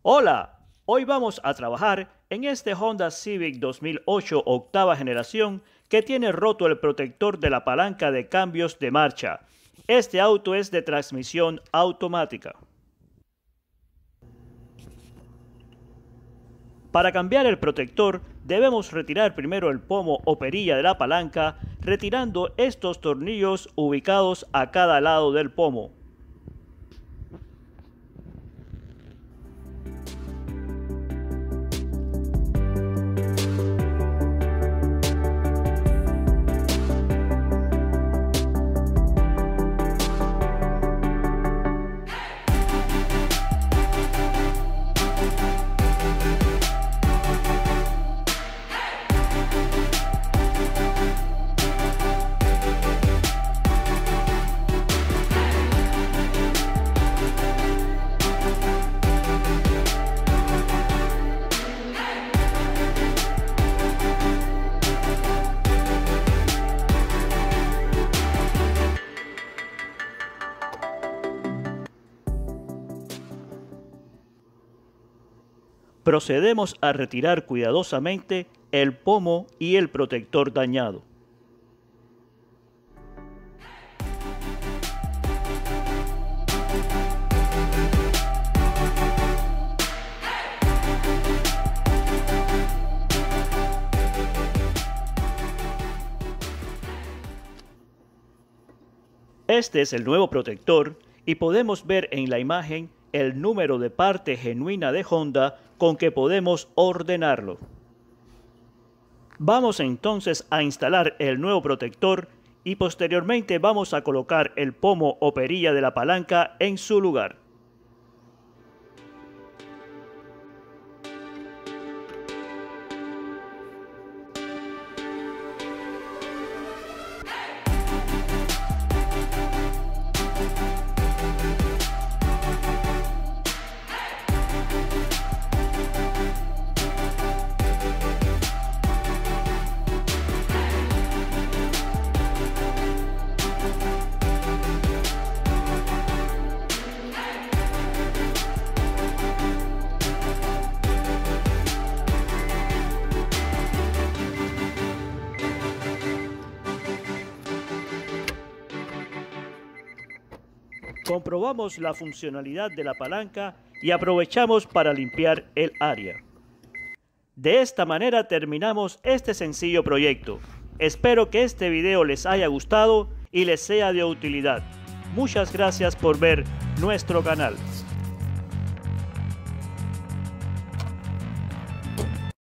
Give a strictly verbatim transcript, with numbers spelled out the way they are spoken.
Hola, hoy vamos a trabajar en este Honda Civic dos mil ocho octava generación que tiene roto el protector de la palanca de cambios de marcha. Este auto es de transmisión automática. Para cambiar el protector debemos retirar primero el pomo o perilla de la palanca, retirando estos tornillos ubicados a cada lado del pomo. Procedemos a retirar cuidadosamente el pomo y el protector dañado. Este es el nuevo protector y podemos ver en la imagen el número de parte genuina de Honda con que podemos ordenarlo. Vamos entonces a instalar el nuevo protector y posteriormente vamos a colocar el pomo o perilla de la palanca en su lugar. Comprobamos la funcionalidad de la palanca y aprovechamos para limpiar el área. De esta manera terminamos este sencillo proyecto. Espero que este video les haya gustado y les sea de utilidad. Muchas gracias por ver nuestro canal.